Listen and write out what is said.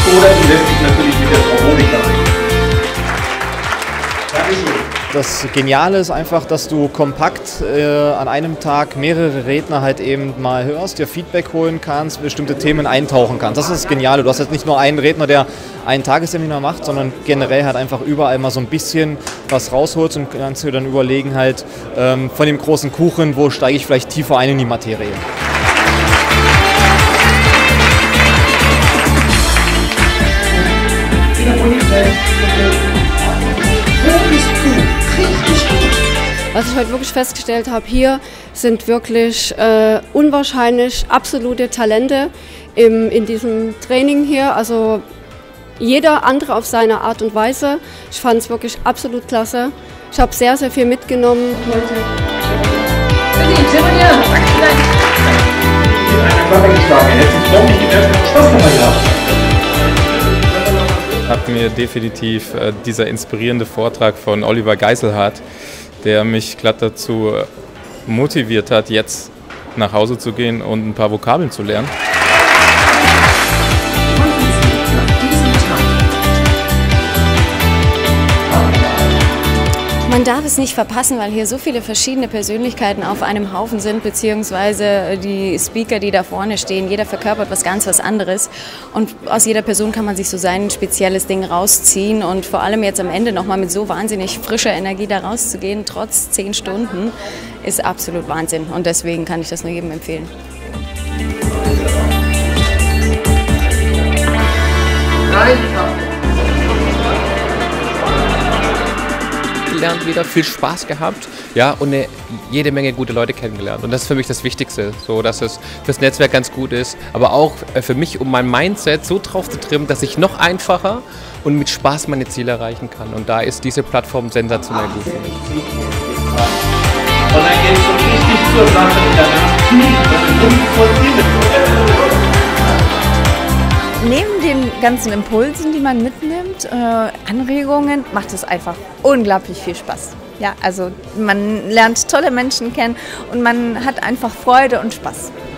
oder du lässt dich natürlich mit der Frau Monika ein. Dankeschön. Das Geniale ist einfach, dass du kompakt an einem Tag mehrere Redner halt eben mal hörst, dir Feedback holen kannst, bestimmte Themen eintauchen kannst. Das ist das Geniale. Du hast jetzt nicht nur einen Redner, der einen Tagesseminar macht, sondern generell halt einfach überall mal so ein bisschen was rausholst und kannst dir dann überlegen halt von dem großen Kuchen, wo steige ich vielleicht tiefer ein in die Materie. Was ich heute wirklich festgestellt habe, hier sind wirklich unwahrscheinlich absolute Talente in diesem Training hier. Also jeder andere auf seine Art und Weise. Ich fand es wirklich absolut klasse. Ich habe sehr, sehr viel mitgenommen heute. Hat mir definitiv dieser inspirierende Vortrag von Oliver Geiselhardt, der mich glatt dazu motiviert hat, jetzt nach Hause zu gehen und ein paar Vokabeln zu lernen. Man darf es nicht verpassen, weil hier so viele verschiedene Persönlichkeiten auf einem Haufen sind, beziehungsweise die Speaker, die da vorne stehen, jeder verkörpert was anderes und aus jeder Person kann man sich so sein spezielles Ding rausziehen und vor allem jetzt am Ende nochmal mit so wahnsinnig frischer Energie da rauszugehen, trotz 10 Stunden, ist absolut Wahnsinn und deswegen kann ich das nur jedem empfehlen. Gelernt wieder, viel Spaß gehabt, ja, und jede Menge gute Leute kennengelernt. Und das ist für mich das Wichtigste, so dass es fürs Netzwerk ganz gut ist, aber auch für mich, um mein Mindset so drauf zu trimmen, dass ich noch einfacher und mit Spaß meine Ziele erreichen kann. Und da ist diese Plattform sensationell gut für mich. Und dann geht es so richtig zur Sache, Neben den ganzen Impulsen, die man mitnimmt, Anregungen, macht es einfach unglaublich viel Spaß. Ja, also man lernt tolle Menschen kennen und man hat einfach Freude und Spaß.